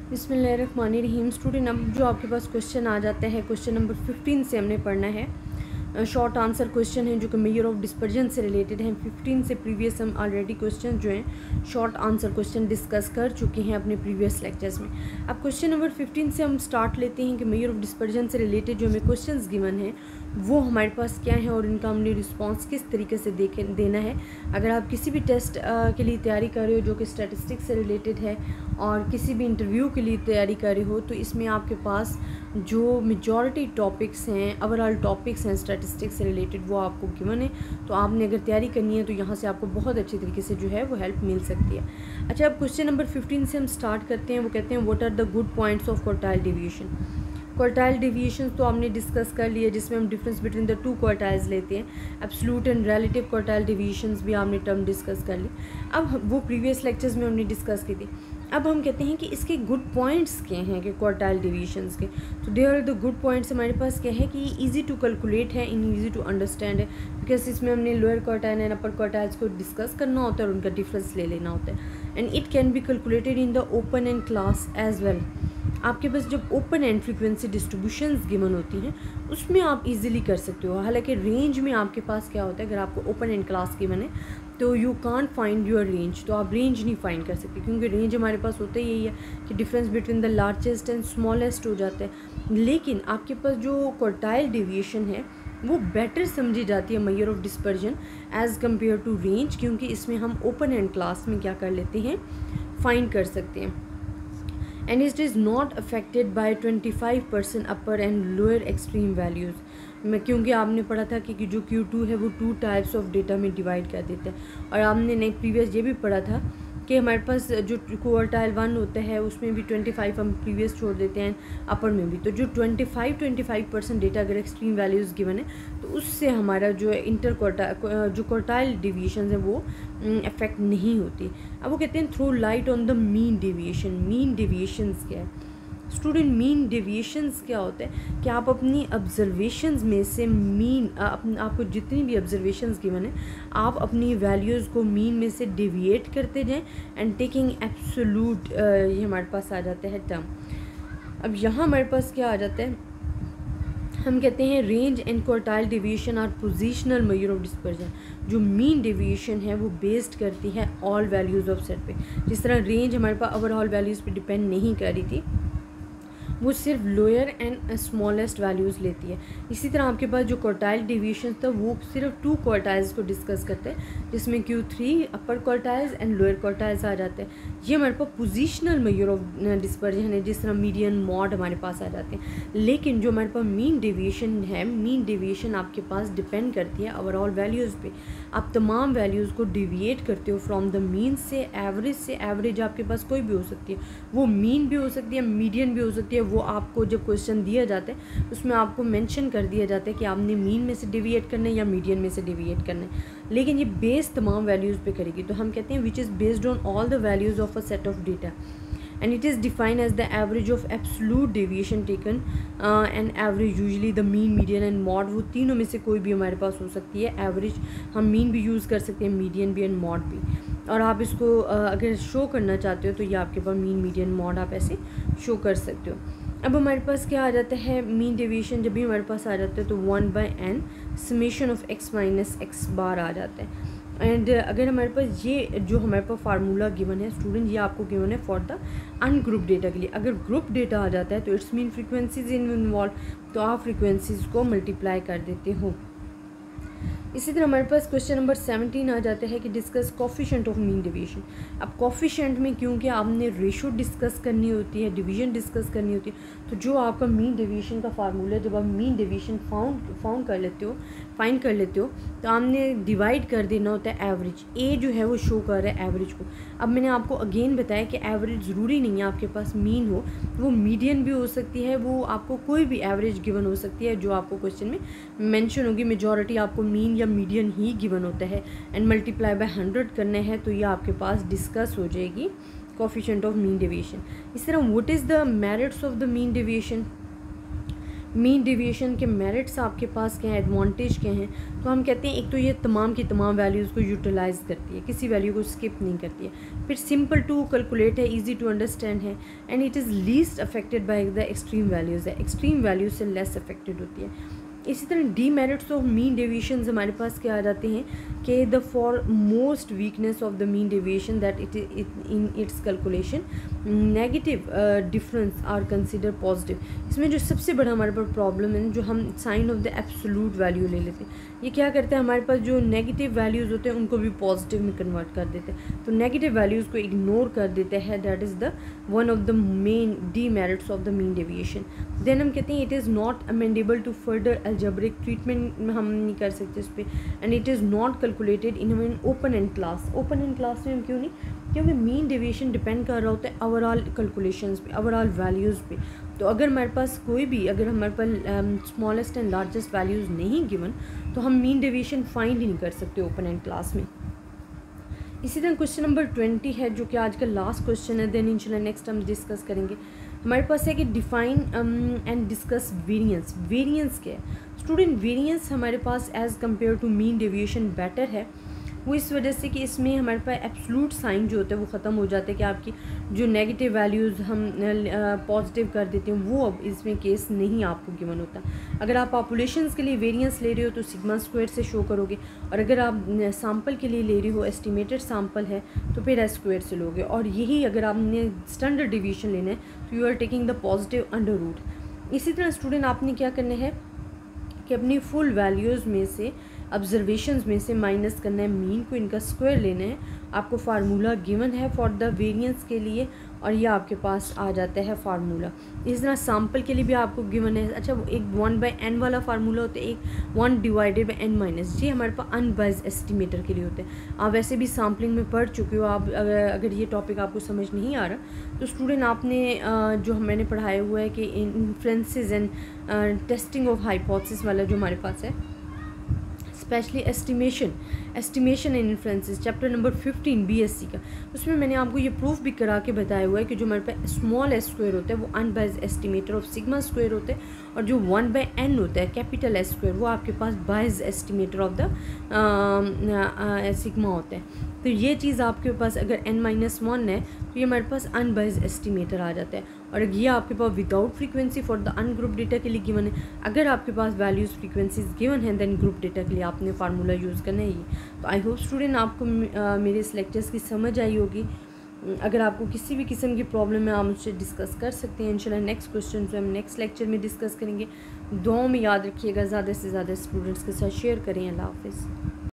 बिस्मिल्लाहिर्रहमानिर्रहीम। स्टूडेंट, अब जो आपके पास क्वेश्चन आ जाते हैं, क्वेश्चन नंबर 15 से हमने पढ़ना है। शॉर्ट आंसर क्वेश्चन है जो कि मेजर ऑफ डिस्पर्जन से रिलेटेड हैं। 15 से प्रीवियस हम ऑलरेडी क्वेश्चन जो हैं शॉर्ट आंसर क्वेश्चन डिस्कस कर चुके हैं अपने प्रीवियस लेक्चर्स में। अब क्वेश्चन नंबर 15 से हम स्टार्ट लेते हैं कि मेजर ऑफ डिस्पर्जन से रिलेटेड जो हमें क्वेश्चंस गिवन हैं वो हमारे पास क्या है और इनका हमने रिस्पॉन्स किस तरीके से देना है। अगर आप किसी भी टेस्ट के लिए तैयारी कर रहे हो जो कि स्टैटिस्टिक्स से रिलेटेड है और किसी भी इंटरव्यू के लिए तैयारी कर रहे हो, तो इसमें आपके पास जो मेजॉरिटी टॉपिक्स हैं, ओवरऑल टॉपिक्स हैं स्टैटिस्टिक्स से रिलेटेड, वो आपको गिवन है। तो आपने अगर तैयारी करनी है तो यहाँ से आपको बहुत अच्छी तरीके से जो है वो हेल्प मिल सकती है। अच्छा, अब क्वेश्चन नंबर 15 से हम स्टार्ट करते हैं। वो कहते हैं what are the good points of quartile deviation. Quartile deviation तो हमने डिस्कस कर लिया, जिसमें हम difference between the two quartiles लेते हैं। Absolute and relative quartile deviations भी हमने टर्म डिस्कस कर ली। अब वो प्रीवियस लेक्चर्स में हमने डिस्कस की थी। अब हम कहते हैं कि इसके गुड पॉइंट्स क्या हैं कि क्वार्टाइल डेविएशंस के। तो there are the good points हमारे पास क्या है कि ईजी टू कैलकुलेट है, इन ईजी टू अंडरस्टैंड है, बिकॉज इसमें हमने lower quartile and upper quartiles को डिस्कस करना होता है और उनका डिफरेंस ले लेना होता है। And it can be calculated in the open end class as well. आपके पास जब open end frequency distributions given होती हैं उसमें आप इजीली कर सकते हो। हालांकि रेंज में आपके पास क्या होता है, अगर आपको ओपन एंड क्लास गिवन है तो you can't find your range, तो आप रेंज नहीं फाइंड कर सकते, क्योंकि रेंज हमारे पास होता ही यही है कि difference between the largest and smallest हो जाता है। लेकिन आपके पास जो क्वार्टाइल डेविएशन है वो बेटर समझी जाती है measure of dispersion as compare to range, क्योंकि इसमें हम ओपन एंड क्लास में क्या कर लेते हैं, फाइंड कर सकते हैं। And it is not affected by 25% upper and lower extreme values में, क्योंकि आपने पढ़ा था कि जो Q2 है वो 2 टाइप्स ऑफ डेटा में डिवाइड कर देता है। और आपने नहीं प्रीवियस ये भी पढ़ा था कि हमारे पास जो क्वार्टाइल 1 होता है उसमें भी 25 हम प्रीवियस छोड़ देते हैं, अपर में भी। तो जो 25% डेटा अगर एक्सट्रीम वैल्यूज़ गिवन है तो उससे हमारा जो इंटर क्वार्टाइल जो क्वार्टाइल डेविएशन है वो इफेक्ट नहीं होती। अब वो कहते हैं throw light on the mean deviation. Mean deviations क्या है स्टूडेंट? मीन डेविएशंस क्या होता है कि आप अपनी ऑब्जर्वेशंस में से मीन आपको जितनी भी ऑब्जर्वेशंस गिवन है आप अपनी वैल्यूज़ को मीन में से डेविएट करते जाएं एंड टेकिंग एब्सोल्यूट, ये हमारे पास आ जाता है टर्म। अब यहाँ हमारे पास क्या आ जाता है, हम कहते हैं range and quartile deviation are positional measure of dispersion. जो मीन डेविएशन है वो बेस्ड करती है ऑल वैल्यूज़ ऑफ सेट पे। जिस तरह रेंज हमारे पास ओवरऑल वैल्यूज़ पे डिपेंड नहीं कर रही थी, वो सिर्फ लोअर एंड स्मॉलेस्ट वैल्यूज़ लेती है। इसी तरह आपके पास जो क्वार्टाइल डेविएशन था वो सिर्फ 2 क्वार्टाइल्स को डिस्कस करते हैं, जिसमें Q3 upper quartiles and lower quartiles आ जाते हैं। ये हमारे पास पोजिशनल मेजर ऑफ डिस्पर्जन है, जिस तरह मीडियन मॉड हमारे पास आ जाते हैं। लेकिन जो हमारे पास मीन डेविएशन है, मीन डेविएशन आपके पास डिपेंड करती है ओवरऑल वैल्यूज़ पे। आप तमाम वैल्यूज़ को डिविएट करते हो फ्रॉम द मीन से। एवरेज आपके पास कोई भी हो सकती है, वो मीन भी हो सकती है, मीडियन भी हो सकती है। वो आपको जब क्वेश्चन दिया जाता है उसमें आपको मेंशन कर दिया जाता है कि आपने मीन में से डिविएट करना है या मीडियन में से डिविएट करना है, लेकिन ये बेस तमाम वैल्यूज़ पे करेगी। तो हम कहते हैं which is based on all the values of a set of data and it is defined as the average of absolute deviation taken and average usually the mean, median and mode. वो तीनों में से कोई भी हमारे पास हो सकती है। एवरेज हम मीन भी यूज़ कर सकते हैं, मीडियन भी एंड मॉड भी। और आप इसको अगर शो करना चाहते हो तो ये आपके पास मीन, मीडियन, मॉड आप ऐसे शो कर सकते हो। अब हमारे पास क्या आ जाता है, मीन डेविएशन जब भी हमारे पास आ जाता है तो 1/n summation of x minus x bar आ जाता है। एंड अगर हमारे पास ये जो हमारे पास फार्मूला गिवन है स्टूडेंट, ये आपको गिवन है फॉर द अनग्रुप डेटा के लिए। अगर ग्रुप डेटा आ जाता है तो इट्स मीन फ्रीक्वेंसीज इन्वॉल्व, तो आप फ्रीक्वेंसीज को मल्टीप्लाई कर देते हो। इसी तरह हमारे पास क्वेश्चन नंबर 17 आ जाता है कि discuss coefficient of mean deviation. अब कोफिशिएंट में क्योंकि आपने रेशो डिस्कस करनी होती है, डिवीजन डिस्कस करनी होती है, तो जो आपका मीन डेविएशन का फार्मूला, जब आप मीन डेविएशन फाउंड कर लेते हो, फाइंड कर लेते हो, तो आपने डिवाइड कर देना होता है एवरेज। ए जो है वो शो कर रहा है एवरेज को। अब मैंने आपको अगेन बताया कि एवरेज ज़रूरी नहीं है आपके पास मीन हो, वो मीडियन भी हो सकती है, वो आपको कोई भी एवरेज गिवन हो सकती है जो आपको क्वेश्चन में मेंशन होगी। मेजॉरिटी आपको मीन या मीडियन ही गिवन होता है एंड मल्टीप्लाई बाय 100 करने हैं, तो ये आपके पास डिस्कस हो जाएगी कोफिशिएंट ऑफ मीन डेविएशन। इस तरह what is the merits of the mean deviation? Mean deviation के मेरिट्स आपके पास क्या हैं, एडवांटेज क्या हैं, तो हम कहते हैं एक तो ये तमाम की तमाम वैल्यूज़ को यूटिलाइज़ करती है, किसी वैल्यू को स्किप नहीं करती है। फिर सिंपल टू कैलकुलेट है, इजी टू अंडरस्टैंड है, and it is least affected by the extreme values है, एक्सट्रीम वैल्यूज से लेस अफेक्टेड होती है। इसी तरह डीमेरिट्स ऑफ मीन डेविएशंस हमारे पास क्या आ जाते हैं कि the foremost weakness of the mean deviation that it in its calculation negative difference are consider positive. इसमें जो सबसे बड़ा हमारे पास प्रॉब्लम है, जो हम sign of the absolute value ले लेते हैं, ये क्या करते हैं, हमारे पास जो नेगेटिव वैल्यूज़ होते हैं उनको भी पॉजिटिव में कन्वर्ट कर देते हैं, तो नेगेटिव वैल्यूज़ को इग्नोर कर देते हैं। That is the one of the main demerits of the mean deviation. Then हम कहते हैं it is not amendable to further algebraic treatment हम नहीं कर सकते इस पर, and it is not calculated in an open end class. Open end class में हम क्यों नहीं, क्योंकि मीन डेविएशन डिपेंड कर रहा होता है ओवरऑल कैलकुलेशंस पे, ओवरऑल वैल्यूज़ पे। तो अगर हमारे पास कोई भी, अगर हमारे पास स्मॉलेस्ट एंड लार्जेस्ट वैल्यूज़ नहीं गिवन, तो हम मीन डेविएशन फाइंड ही नहीं कर सकते ओपन एंड क्लास में। इसी तरह क्वेश्चन नंबर 20 है, जो कि आज का लास्ट क्वेश्चन है, देन इंशाल्लाह नेक्स्ट हम डिस्कस करेंगे। हमारे पास है कि define and discuss variance. Variance क्या है स्टूडेंट? वेरिएंस हमारे पास as compare to mean deviation better है, वो इस वजह से कि इसमें हमारे पास एब्सोलूट साइन जो होता है वो ख़त्म हो जाता है, कि आपकी जो नेगेटिव वैल्यूज़ हम पॉजिटिव कर देते हैं वो अब इसमें केस नहीं आपको गिवन होता। अगर आप पॉपुलेशंस के लिए वेरिएंस ले रहे हो तो सिग्मा स्क्वायर से शो करोगे, और अगर आप सैम्पल के लिए ले रहे हो, एस्टिमेटेड सैम्पल है, तो फिर एस स्क्वायर से लोगे। और यही अगर आपने स्टैंडर्ड डिवीजन लेना है तो you are taking the positive under root. इसी तरह स्टूडेंट आपने क्या करना है कि अपनी फुल वैल्यूज़ में से, ऑब्जर्वेशंस में से माइनस करना है मीन को, इनका स्क्वायर लेना है। आपको फार्मूला गिवन है फॉर द वेरिएंस के लिए, और ये आपके पास आ जाता है फार्मूला। इस तरह सैम्पल के लिए भी आपको गिवन है। अच्छा, एक 1/n वाला फार्मूला होता है, एक 1/n-, ये हमारे पास अनबाइज्ड एस्टिमेटर के लिए होते हैं। आप वैसे भी सैम्पलिंग में पढ़ चुके हो। आप अगर ये टॉपिक आपको समझ नहीं आ रहा तो स्टूडेंट आपने जो मैंने पढ़ाया हुआ है कि inferences and testing of hypothesis वाला जो हमारे पास है, specially estimation and inferences, chapter number 15 BSc का, उसमें मैंने आपको ये प्रूफ भी करा के बताया हुआ है कि जो हमारे पास स्मॉल एस स्क्वायर होता है वो unbiased estimator of sigma square होता है, और जो 1/n होता है कैपिटल एस स्क्वायर वो आपके पास biased estimator of the sigma होता है। तो ये चीज़ आपके पास अगर n-1 है तो ये हमारे पास अनबाइज्ड एस्टिमेटर आ जाता है, और ये आपके पास without frequency for the ungroup data के लिए गिवन है। अगर आपके पास वैल्यूज़ फ्रीक्वेंसीज गिवन है देन ग्रुप डेटा के लिए आपने फार्मूला यूज़ करना है ये। तो आई होप स्टूडेंट आपको मेरे इस लेक्चर्स की समझ आई होगी। अगर आपको किसी भी किस्म की प्रॉब्लम है आप मुझसे डिस्कस कर सकते हैं। इंशाल्लाह नेक्स्ट क्वेश्चन जो हम नेक्स्ट लेक्चर में डिस्कस करेंगे। दुआओं में याद रखिएगा, ज़्यादा से ज़्यादा स्टूडेंट्स के साथ शेयर करें। अल्लाह हाफ़िज़।